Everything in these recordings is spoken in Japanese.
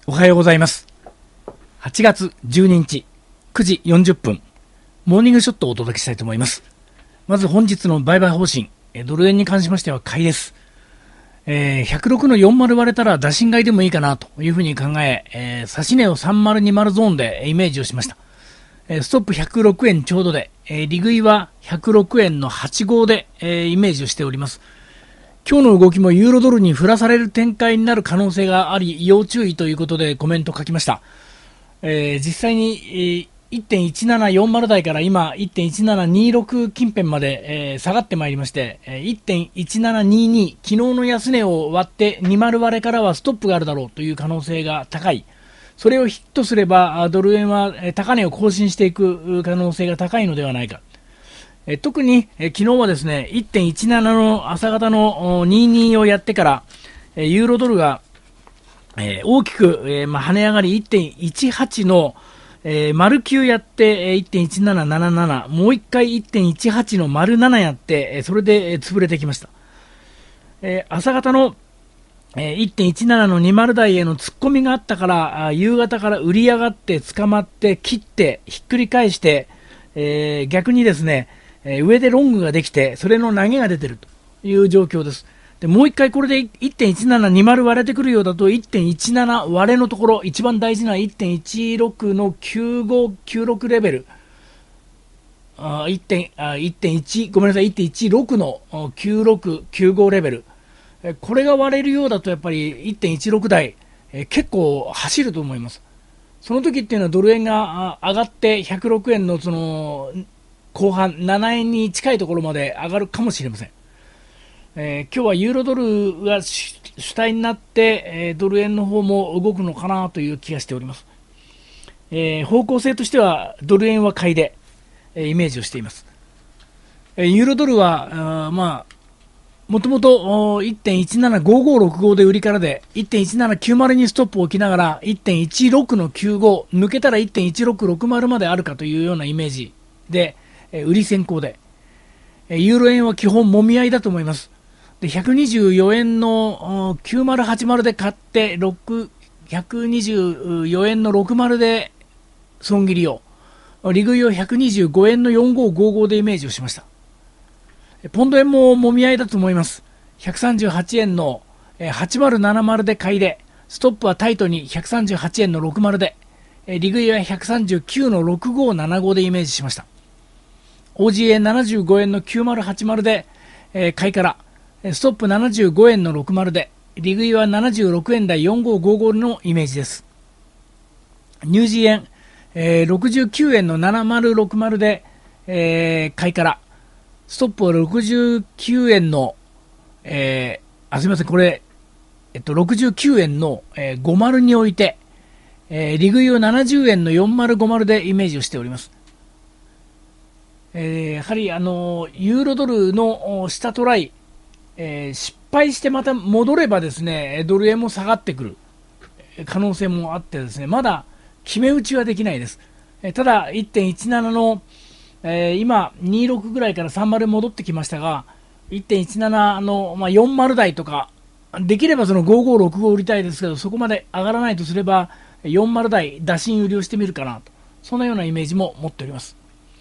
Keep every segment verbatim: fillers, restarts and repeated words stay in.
おはようございます。はちがつじゅうににちくじよんじゅっぷん、モーニングショットをお届けしたいと思います。まず本日の売買方針、ドル円に関しましては買いです。えー、ひゃくろくのよんじゅう割れたら打診買いでもいいかなというふうに考え、えー、指値をさんじゅうにじゅうゾーンでイメージをしました。えー、ストップひゃくろくえんちょうどで、えー、利食いはひゃくろくえんのはちじゅうごで、えー、イメージをしております。今日の動きもユーロドルに振らされる展開になる可能性があり、要注意ということでコメントを書きました。えー、実際に、えー、いってんいちななよんじゅう 台から今 いってんいちななにじゅうろく 近辺まで、えー、下がってまいりまして、えー、いってんいちななにじゅうに 昨日の安値を割ってにじゅう割れからはストップがあるだろうという可能性が高い。それをヒットすればドル円は高値を更新していく可能性が高いのではないか。え特にえ昨日はですね いってんいちなな の朝方のにじゅうにをやってからえユーロドルがえ大きくえまあ跳ね上がり いってんいちはち のえ丸きゅうやって いってんいちなななななな もう一回 いってんいちはち の丸ななやってそれで潰れてきました。え朝方のいってんいちなな のにじゅう台への突っ込みがあったから夕方から売り上がって捕まって切ってひっくり返して、えー、逆にですね上でロングができてそれの投げが出ているという状況です。でもう一回これで いってんいちななにじゅう 割れてくるようだと いってんいちなな 割れのところ一番大事な いってんいちろく のきゅうごきゅうろくレベルあ1点あ1.1ごめんなさい いってんいちろく のきゅうろくきゅうごレベル、これが割れるようだとやっぱり いってんいちろく 台え結構走ると思います。その時っていうのはドル円が上がってひゃくろくえんのその後半ななえんに近いところまで上がるかもしれません。えー、今日はユーロドルが主体になって、えー、ドル円の方も動くのかなという気がしております。えー、方向性としてはドル円は買いで、えー、イメージをしています。えー、ユーロドルはあまあもともと いってんいちななごごろくご で売りからで いってんいちななきゅうじゅう にストップを置きながら いってんいちろく のきゅうご抜けたら いってんいちろくろくまる まであるかというようなイメージで売り先行で、ユーロ円は基本もみ合いだと思います。でひゃくにじゅうよえんのきゅうまるはちまるで買ってひゃくにじゅうよえんのろくじゅうで損切りを、利食いをひゃくにじゅうごえんのよんごごごでイメージをしました。ポンド円ももみ合いだと思います。ひゃくさんじゅうはちえんのはちまるななまるで買いで、ストップはタイトにひゃくさんじゅうはちえんのろくじゅうで、利食いはひゃくさんじゅうきゅうのろくごななごでイメージしました。オージーエーななじゅうごえんのきゅうまるはちまるで、えー、買いから、ストップななじゅうごえんのろくじゅうで、利食いはななじゅうろくえん台よんごごごのイメージです。ニュージー円、えー、ろくじゅうきゅうえんのななまるろくまるで、えー、買いから、ストップはろくじゅうきゅうえんの、えー、あすみません、これ、えっと、ろくじゅうきゅうえんの、えー、ごじゅうに置いて、えー、利食いをななじゅうえんのよんまるごまるでイメージをしております。えー、やはりあのユーロドルの下トライ、えー、失敗してまた戻ればですねドル円も下がってくる可能性もあってですねまだ決め打ちはできないです。えー、ただ いってんいちなな の、えー、今にじゅうろくぐらいからさんじゅう戻ってきましたが いってんいちなな の、まあ、よんじゅう台とかできればそのごごろくご売りたいですけどそこまで上がらないとすればよんじゅう台打診売りをしてみるかなとそんなようなイメージも持っております。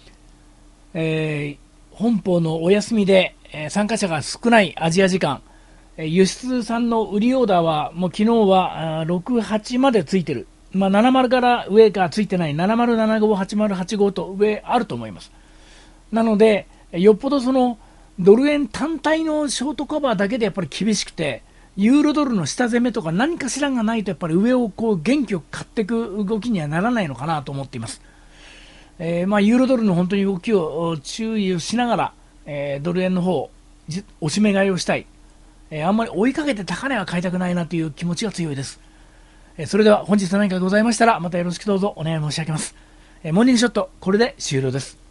えー、本邦のお休みで、えー、参加者が少ないアジア時間、えー、輸出産の売りオーダーはもう昨日はろく、はちまでついてる、まあ、ななじゅうから上がついてないななじゅう、ななじゅうご、はちじゅう、はちじゅうごと上あると思います。なのでよっぽどそのドル円単体のショートカバーだけでやっぱり厳しくてユーロドルの下攻めとか何かしらがないとやっぱり上をこう元気よく買っていく動きにはならないのかなと思っています。えーまあ、ユーロドルの本当に動きを注意をしながら、えー、ドル円の方おしめ買いをしたい、えー、あんまり追いかけて高値は買いたくないなという気持ちが強いです。えー、それでは本日何かございましたらまたよろしくどうぞお願い申し上げます。えー、モーニングショットこれで終了です。